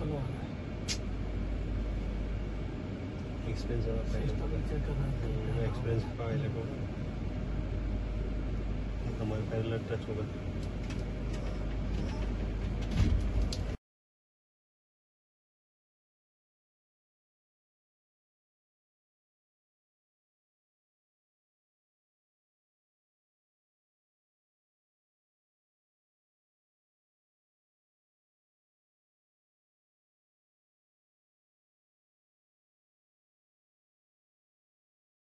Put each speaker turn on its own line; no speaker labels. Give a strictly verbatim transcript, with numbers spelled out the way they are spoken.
वाला है।
Expense
check करना है।
एक्सपेंस का हमारे पैरेलल टच होगा।